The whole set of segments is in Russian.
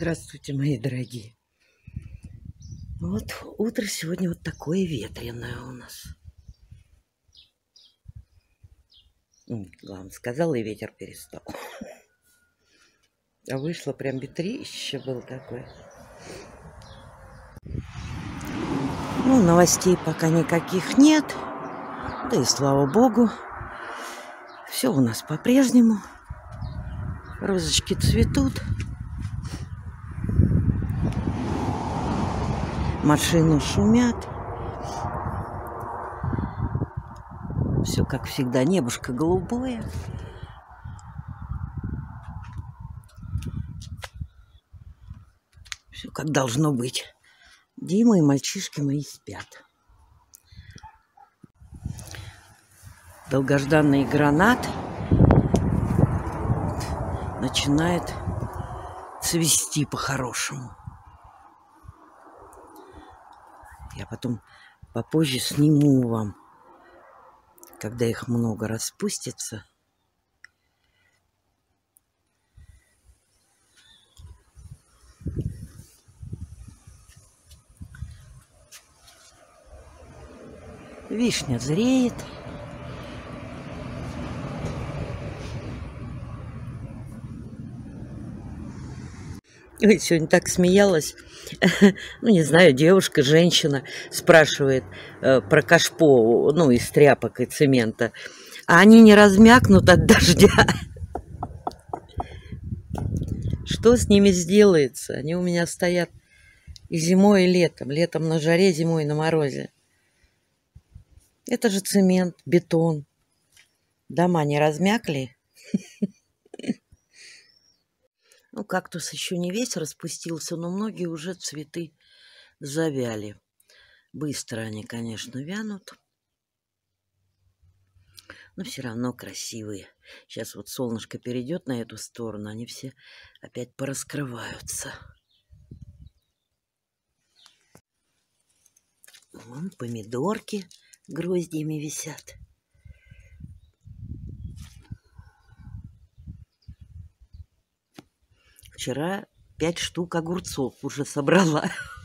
Здравствуйте, мои дорогие. Вот утро сегодня вот такое ветреное у нас. Главное, сказала, и ветер перестал. А вышло прям ветрище был такой. Ну, новостей пока никаких нет. Да и слава богу. Все у нас по-прежнему. Розочки цветут. Машины шумят. Все как всегда, небушко голубое. Все как должно быть. Дима и мальчишки мои спят. Долгожданный гранат начинает цвести по-хорошему. Я потом попозже сниму вам, когда их много распустится. Вишня зреет. Ой, сегодня так смеялась. Ну, не знаю, девушка, женщина спрашивает про кашпо, ну, из тряпок и цемента. А они не размякнут от дождя. Что с ними сделается? Они у меня стоят и зимой, и летом. Летом на жаре, зимой на морозе. Это же цемент, бетон. Дома не размякли. Ну, кактус еще не весь распустился, но многие уже цветы завяли. Быстро они, конечно, вянут. Но все равно красивые. Сейчас вот солнышко перейдет на эту сторону, они все опять пораскрываются. Вон помидорки гроздьями висят. Вчера 5 штук огурцов уже собрала.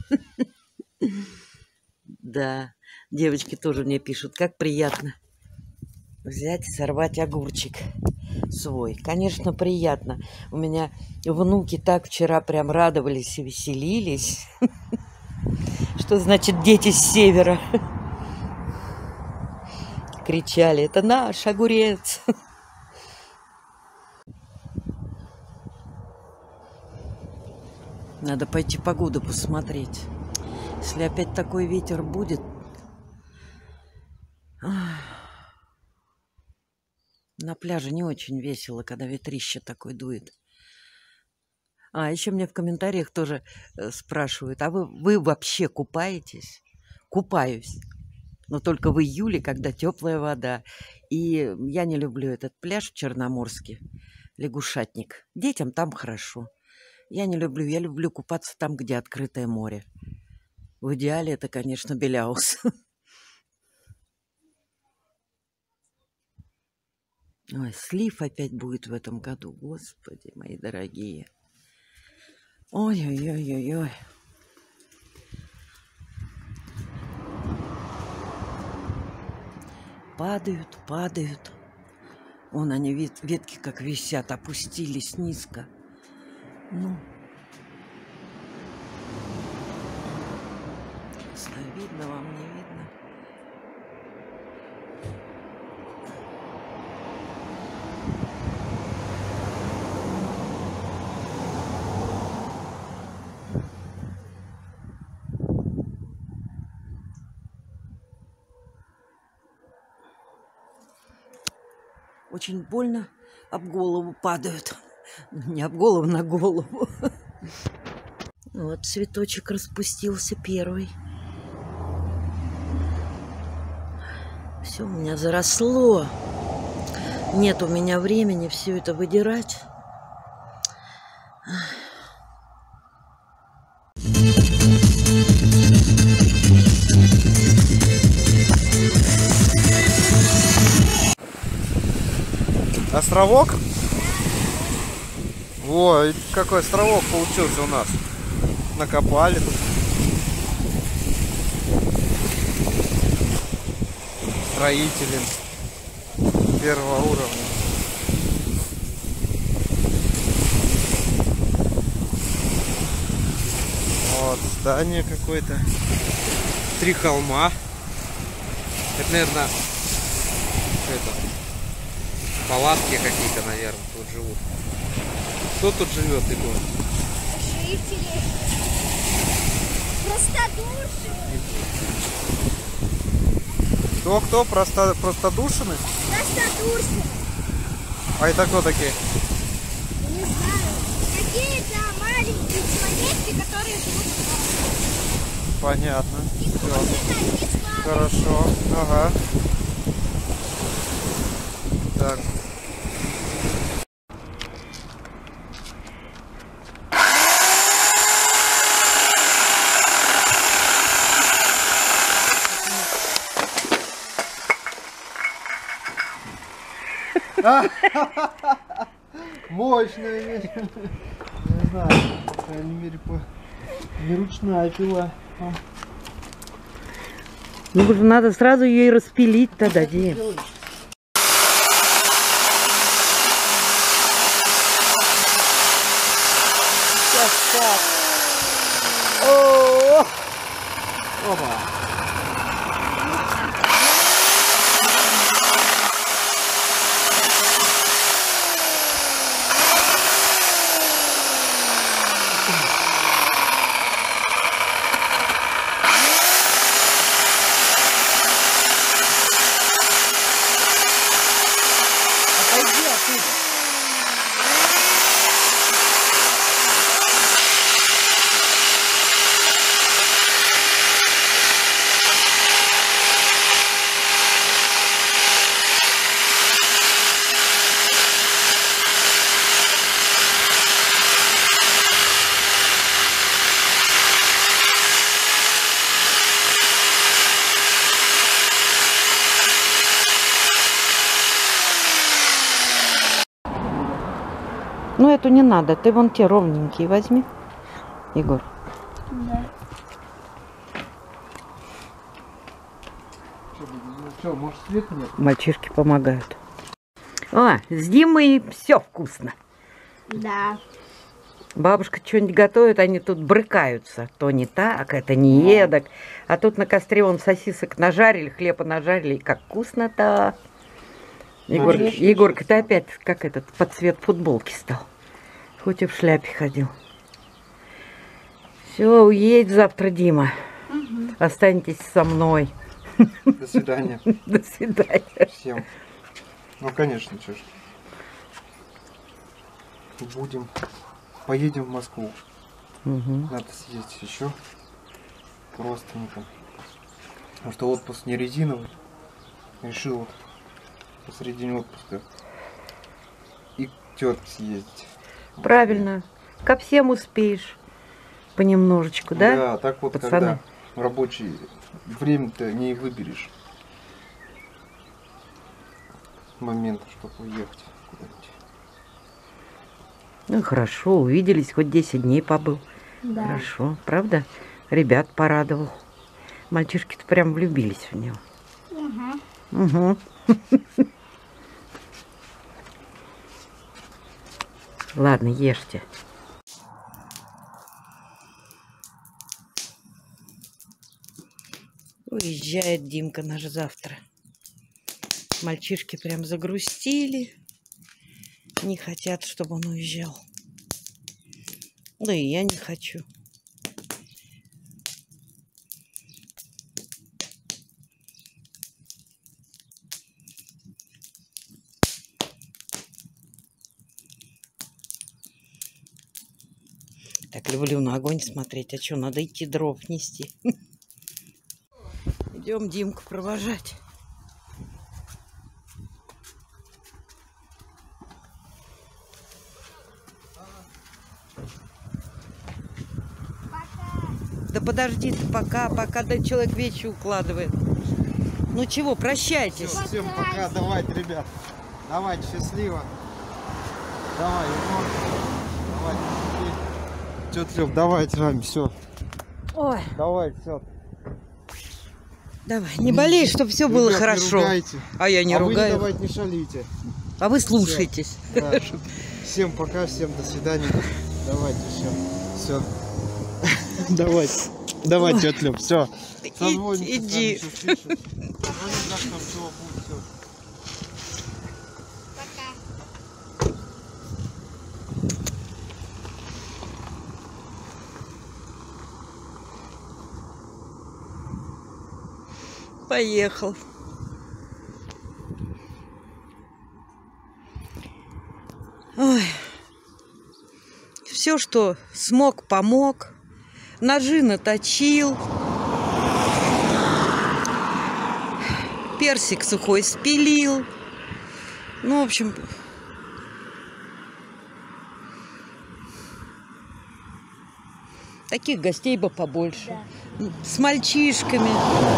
Да, девочки тоже мне пишут, как приятно взять и сорвать огурчик свой. Конечно, приятно. У меня внуки так вчера прям радовались и веселились. Что значит дети с севера? Кричали, это наш огурец. Надо пойти погоду посмотреть. Если опять такой ветер будет. На пляже не очень весело, когда ветрище такой дует. А еще мне в комментариях тоже спрашивают, а вы вообще купаетесь? Купаюсь. Но только в июле, когда теплая вода. И я не люблю этот пляж в Черноморске, Лягушатник. Детям там хорошо. Я не люблю, я люблю купаться там, где открытое море. В идеале это, конечно, Беляус. Ой, слив опять будет в этом году. Господи, мои дорогие. Ой-ой-ой-ой-ой. Падают, падают. Вон они, ветки как висят, опустились низко. Ну, видно вам, не видно? Очень больно об голову падают. Не об голову, на голову. Вот цветочек распустился первый. Все у меня заросло. Нет у меня времени все это выдирать. Островок? Ой, какой островок получился у нас. Накопали тут. Строители первого уровня. Вот здание какое-то. 3 холма. Это, наверное, палатки какие-то, наверное, тут живут. Кто тут живет, Егор? Жители. Простодушные. Кто? Простодушины? Простодушные. А это кто такие? Не знаю. Какие-то маленькие человечки, которые живут в доме. Понятно. И Всё. ходят они с мамой. Хорошо. Ага. Так. Мощная вещь. Не знаю, по крайней мере, не ручная пила. Ну, надо сразу ее и распилить тогда, Дим. О! Опа! Отойди оттуда. Ну, эту не надо. Ты вон те ровненькие возьми, Егор. Да. Что, может, света нет? Мальчишки помогают. О, с Димой все вкусно. Да. Бабушка что-нибудь готовит, они тут брыкаются. То не так, это не едок. А тут на костре вон сосисок нажарили, хлеба нажарили. И как вкусно-то. Егорка, ты опять как этот под цвет футболки стал. Хоть и в шляпе ходил. Все, уедет завтра, Дима. Угу. Останетесь со мной. До свидания. До свидания. Всем. Ну, конечно, что ж. Поедем в Москву. Угу. Надо съездить еще. Родственникам. Потому что отпуск не резиновый. Решил вот посредине отпуска и к тетке съездить. Правильно. Ко всем успеешь. Понемножечку, да? Да, так вот, пацаны? когда рабочий время-то не выберешь. Момент, чтобы уехать куда-нибудь. Ну, хорошо, увиделись, хоть 10 дней побыл. Да. Хорошо, правда? Ребят порадовал. Мальчишки-то прям влюбились в него. Угу. Угу. Ладно, ешьте. Уезжает Димка наш завтра. Мальчишки прям загрустили. Не хотят, чтобы он уезжал. Да и я не хочу. Так люблю на огонь смотреть. А что, надо идти дров нести. Идем Димку провожать. Да подожди ты пока да человек вещи укладывает. Ну чего, прощайтесь. Всем пока, давайте, ребят. Давайте, счастливо. Давай, Егор. Тетя Люб, давайте вами, все. Ой, Давай, все. давай, не болей, чтобы все было хорошо. А я не Вы не ругаю. давайте, не шалите. А вы слушайтесь. Да. Всем пока, всем до свидания. Давайте, все. Давайте. Давай, тетя Люб, все. Иди. Поехал. Ой. Все, что смог, помог. Ножи наточил. Персик сухой спилил. Ну, в общем... Таких гостей бы побольше. Да. С мальчишками.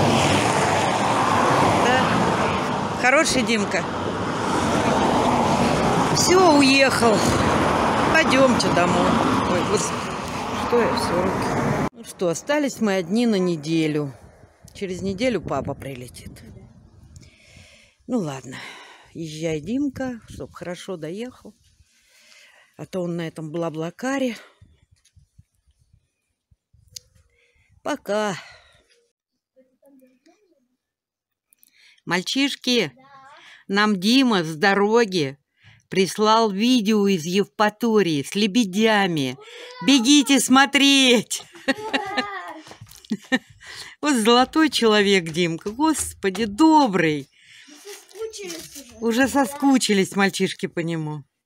Да. Хороший Димка. Все, уехал. Пойдемте домой. Ой, что я все руки. Ну что, остались мы одни на неделю. Через неделю папа прилетит. Ну ладно. Езжай, Димка, чтоб хорошо доехал. А то он на этом бла-блакаре. Пока. Мальчишки, нам Дима с дороги прислал видео из Евпатории с лебедями. Бегите смотреть. Вот золотой человек, Димка. Господи, добрый. Уже соскучились мальчишки по нему.